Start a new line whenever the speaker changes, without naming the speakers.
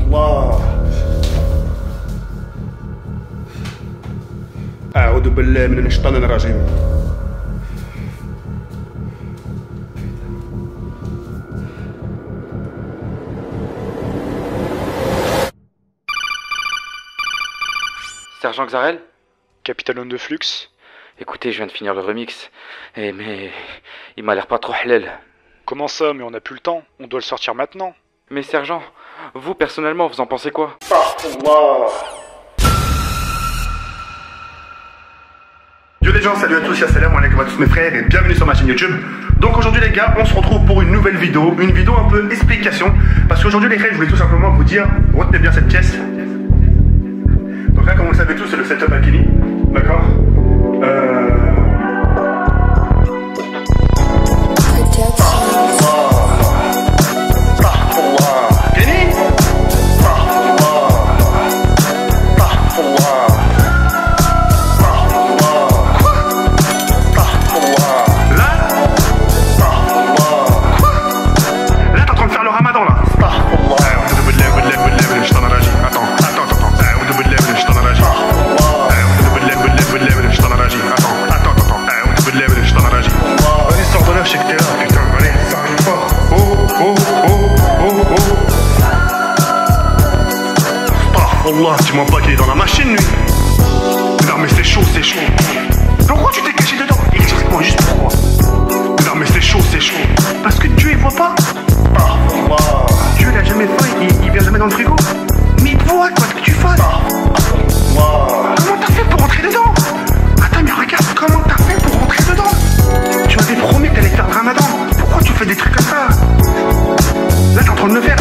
الله أعوذ بالله من الشيطان الرجيم.
Sergent Xarel?
Capitaine Onde de Flux?
Écoutez, je viens de finir le remix. Mais il m'a l'air pas trop halal.
Comment ça? Mais on n'a plus le temps. On doit le sortir maintenant.
Mais sergent, vous personnellement, vous en pensez quoi?
Yo les gens, salut à tous, salam alaikum à tous mes frères et bienvenue sur ma chaîne YouTube. Donc aujourd'hui les gars, on se retrouve pour une nouvelle vidéo, une vidéo un peu explication. Parce qu'aujourd'hui les frères, je voulais tout simplement vous dire, retenez bien cette pièce. Donc là, comme vous le savez tous, c'est le setup Alchemy, d'accord. Dis-moi pas qu'il est dans la machine lui. Non mais c'est chaud, c'est chaud. Pourquoi tu t'es caché dedans? Explique-moi juste pourquoi. Non mais c'est chaud, c'est chaud. Parce que Dieu il voit pas. Dieu il a jamais faim, il vient jamais dans le frigo. Mais il voit quoi que tu fasses. Comment t'as fait pour rentrer dedans? Attends mais regarde, comment t'as fait pour rentrer dedans? Tu m'avais promis que t'allais faire le ramadan. Pourquoi tu fais des trucs comme ça? Là t'es en train de le faire.